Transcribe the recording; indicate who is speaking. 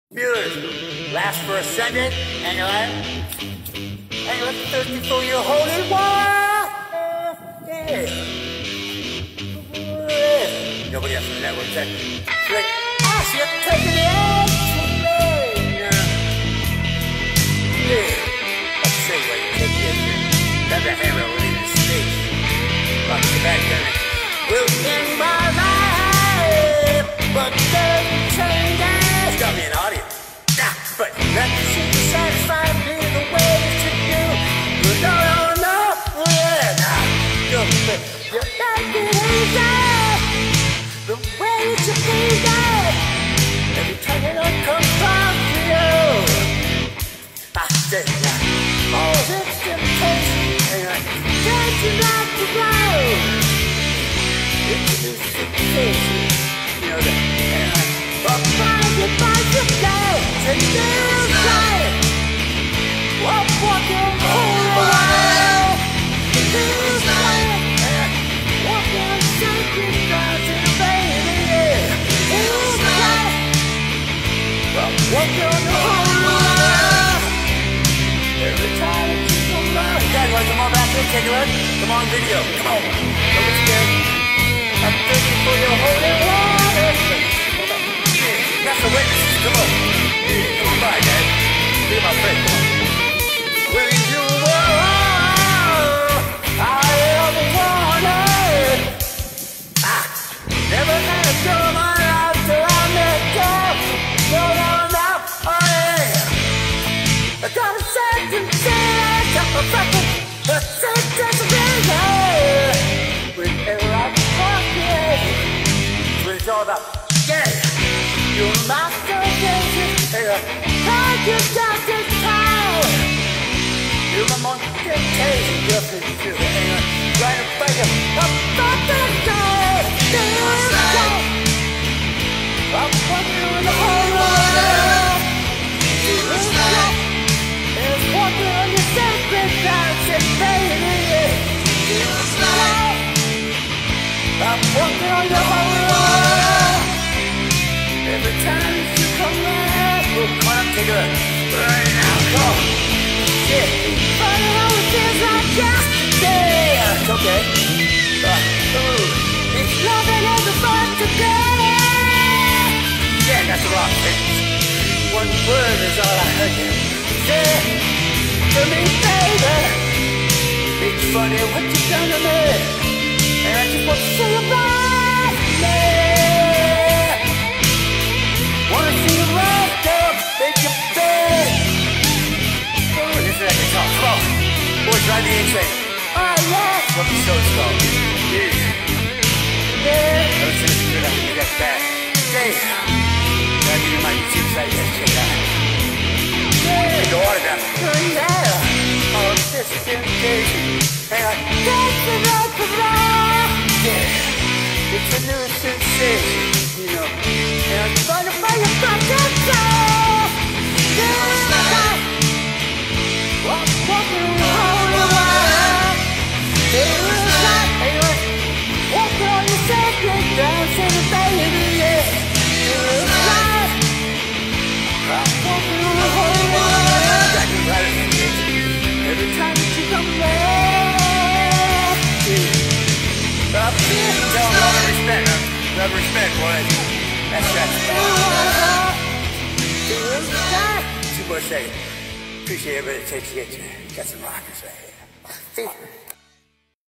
Speaker 1: Beautiful. Last for ascendant. Angleiron. Hey, let's thirsty for your holy water. Yeah. Nobody else in the network said. Like, oh, you're taking the edge from me. Yeah. Let's say what you take the edge. Have the hammer within the stage. Rock the back there. Will in my life, but there's changes. Got me an audience. Nah, but that seems to satisfy me the way it should do. But no, yeah, nah. You're not it easy. The way it should be done. Every time it all comes back to you. I say, yeah. All this temptation, can't you like the road? Introduce temptation, you know that. But find it by the day, and you'll try it. Walking all the way, you'll try it. Walking on sacred ground, baby, you'll try it. Walking on the whole world. Every time you come back. You guys want to come on back here, take a look? Come on, video. Come on. Don't get scared. I'm thirsty for your holy water. That's the witnesses. Come on. Come on by, guys. Be my friend. Come on. When you were all I ever wanted. Never had a girl in my life till I met you. No, oh yeah. I got a second chance. I'm a fucking sentence of yeah. Whenever I talk, yeah. That's what it's all about. Yeah. You're my salvation. God, you got this town. You're my most temptation. You're pretty good. Right up by you. I'm about to go. I'm walking on the whole world. There's walking on your sacred ground, and baby, I'm walking on your whole world. Every time you come back, come on, take a look. Right now, go. Yeah, but it always feels like yesterday. It's okay. It's loving every thought today. Yeah, that's the wrong sentence. One word is all I heard you say to me, baby. It's funny what you've done to me, and I just want to say about me. Wanna see you right up, make you bed. Oh, this is like a talk. Come on. Boys, ride the insane. Oh, yeah. What the show's called. Yeah. Yeah. Don't say it's good, I think that's bad. Yeah. Gotta give you my YouTube site, let's check it out. Yeah. Take the water down. Oh, yeah. Oh, this is temptation. Hang on. Yeah. It's a new sensation, you know. And I'm trying to find a fucking soul. Yeah. Walking on the whole world. Yeah. Walking on your sacred ground, saying, baby, yeah. Yeah. Walking on the whole world. Every time that you come back. Tell them love and respect. Love and respect, boys. That's right. 2 more seconds. Appreciate everybody that takes to get you. Got some rockers right here. See?